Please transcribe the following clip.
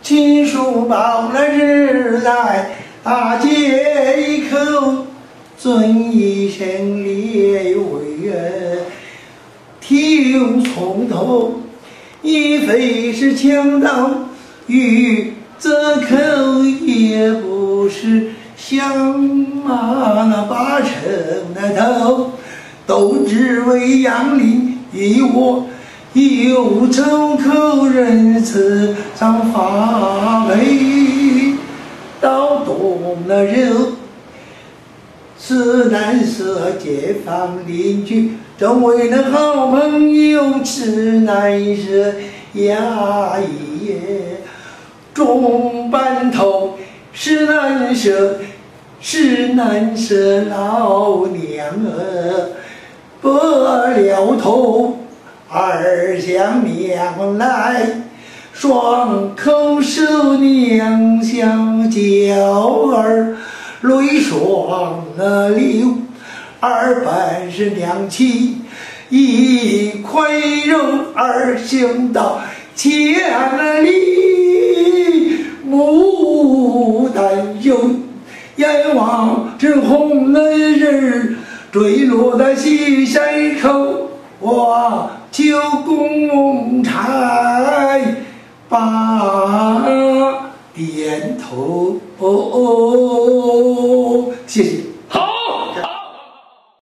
亲属报了日来大街一口，尊一声列为人，体有从头，亦非是强盗，欲则口也不是响马那八成那头，都只为杨林与我。有周口人此上发配，到动了肉，是难舍街坊邻居，正为了好朋友，吃难舍压抑也。众班头是难舍，是难舍老娘儿，不了头。二相娘来，双口手娘相交儿，泪双流。二本是娘亲，一块肉儿行到千里，牡丹有眼望着红了人坠落在西山口，我就公差把点头。